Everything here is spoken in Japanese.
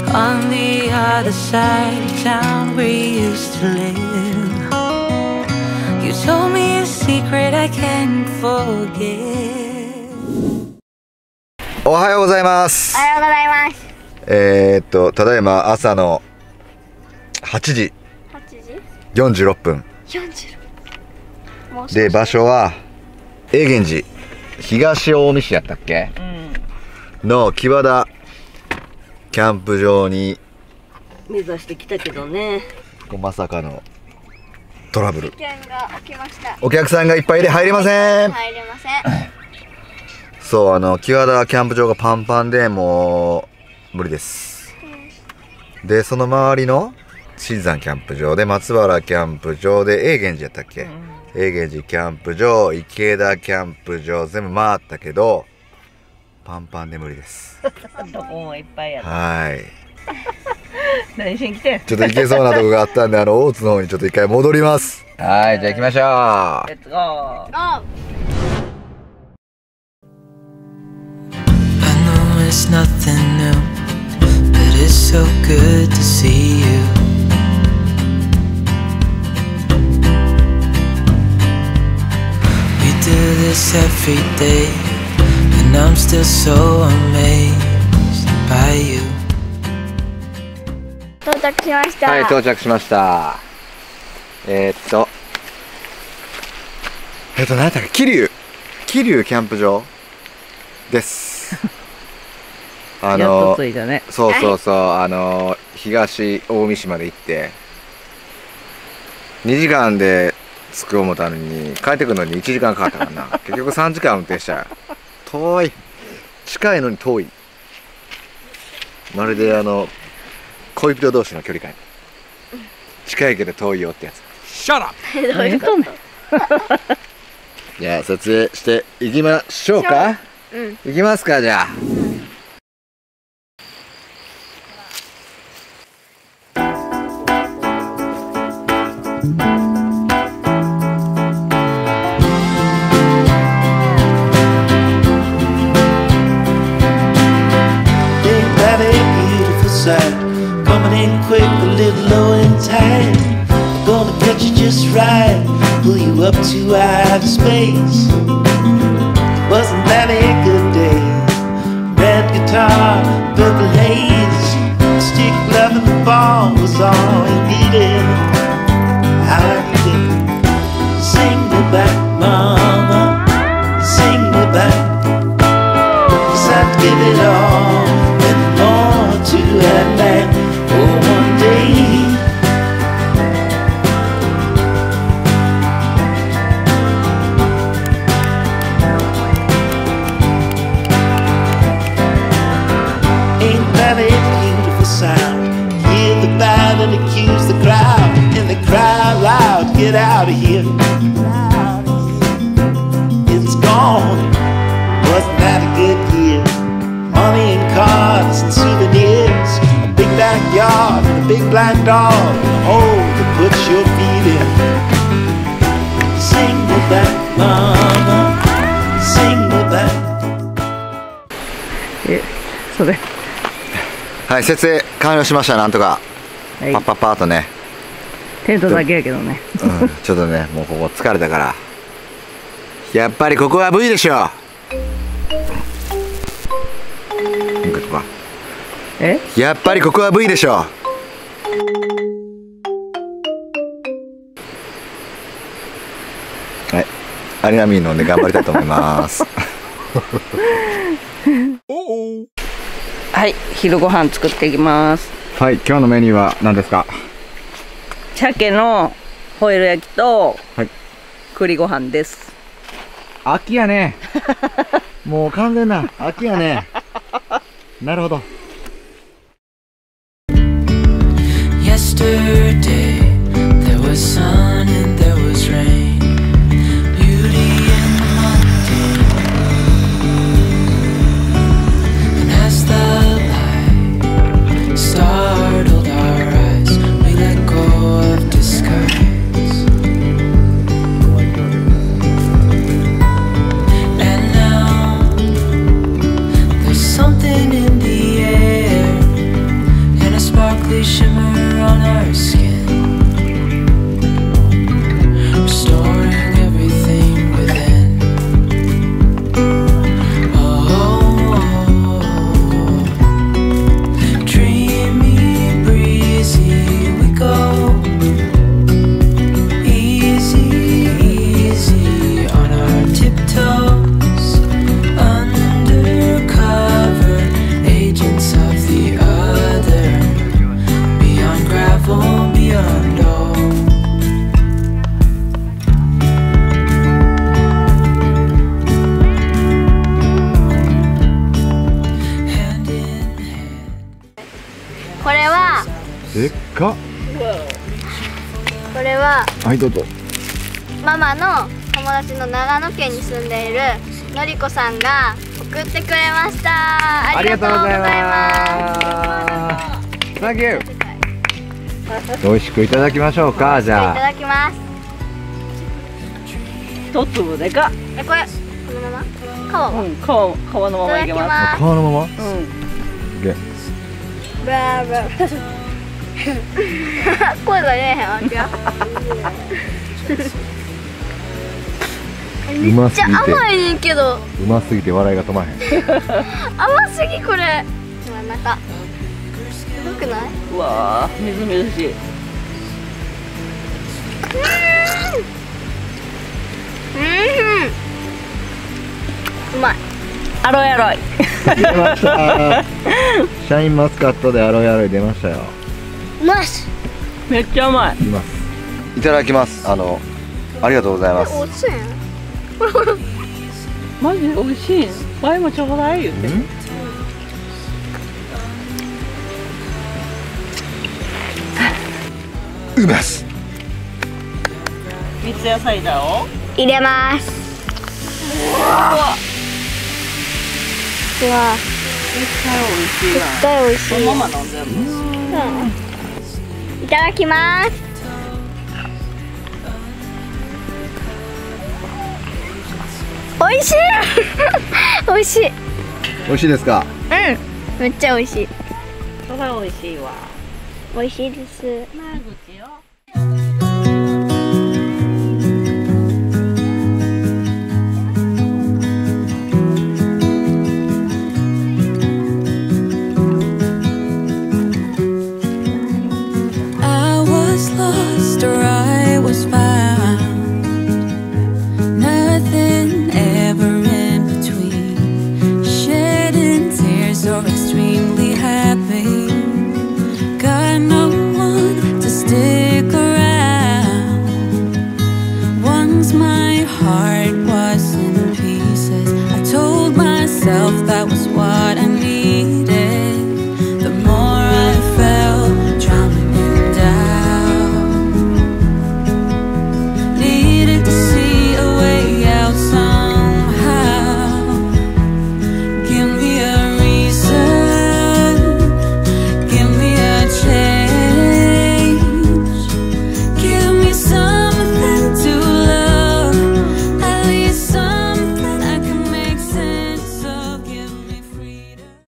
on the other side of town where you used to live. You told me a secret I can't forget. おはようございます。 おはようございます。 ただいま朝の8時46分で、場所は永源寺東近江市やったっけ、の木和田キャンプ場に目指してきたけどね、 まさかのトラブル。 事件が起きました。 お客さんがいっぱいで入れません。 入れません。 そう、木和田キャンプ場がパンパンでもう無理です。で、その周りの新山キャンプ場で松原キャンプ場で永源寺やったっけ、永源寺キャンプ場、池田キャンプ場全部回ったけどパンパンで無理です。 どこもいっぱいやった。 はい。 何しに来てん。 ちょっと行けそうなとこがあったんで、大津の方にちょっと一回戻ります。はい、じゃあ行きましょう。 レッツゴー。 It's nothing new, but it's so good to see you. We do this every day, and I'm still so amazed by you. 到着しました。 はい、到着しました。何だったっけ、桐生キャンプ場です。 やっと着いたね。 そうそうそう、東近江市まで行って2時間で着く思ったのに帰ってくるのに1時間かかったからな。結局3時間運転したよ。遠い。近いのに遠い。まるで恋人同士の距離感。近いけど遠いよってやつ。シャラッ。 どういうことね。 じゃあ撮影していきましょうか。行きますか、じゃあ。 Coming in quick, a little low in time. Gonna catch you just right, pull you up to outer space. Wasn't that a good day? Red guitar, purple haze, stick love in the ball was all you needed. How you did? Sing me back, mama, sing me back. 'Cause I'd give it all and more to that man. Oh, one day ain't that a beautiful sound? Hear the band and accuse the crowd, and they cry loud, get out of here. It's gone. Wasn't that a good year? Money and cards and souvenirs, a big backyard and a big black dog, and a hole to put your feet in. Sing me back, mama, sing me back. それ。 はい、設営完了しました。なんとか、 はい、 パッパッパーとね。 テントだけやけどね。 ちょっとね、もうここ疲れたから。やっぱりここは V でしょ。やっぱりここは V でしょ。はい、アリナミン飲んで頑張りたいと思います。 はい、昼ご飯作っていきます。 はい、今日のメニューは何ですか。 鮭のホイル焼きと、 はい、 栗ご飯です。 秋やね。もう完全な秋やね。なるほど。 Yesterday there was sun and there was rain, beauty in the mundane. And as the light startled our eyes, we let go of disguise. And now there's something in the air. これはでっか。 これははい、どうぞ。 ママの友達の長野県に住んでいるのりこさんが送ってくれました。ありがとうございます。 サンキュー。美味しくいただきましょうか。じいたゃあ。 だきます。 一粒でかっ。 これこのまま皮は、 うん、皮のままいけます。 いただきます。 皮のまま。 うん。 で、 ブラブラ声が出えへんわけや。 うますぎて。 めっちゃ甘いねんけど、 うますぎて笑いが止まへん。 甘すぎこれ。ほら中すごくない？ うわー、みずみずしい。 うまい。 アロイアロイ。 出ました。シャインマスカットでアロイアロイ出ましたよ。 うまいっす。 めっちゃうまい。 います。いただきます。ありがとうございます。 おつやん。 マジで美味しい。ワイもちょうだい言って。 うます。 三ツ矢サイダーを入れます。うわ、 絶対美味しいな。 絶対美味しい。 そのまま飲んでる。 いただきます。美味しい。美味しい。 美味しいですか。 うん、めっちゃ美味しい。 それ美味しいわ。 美味しいです。 マグチよ。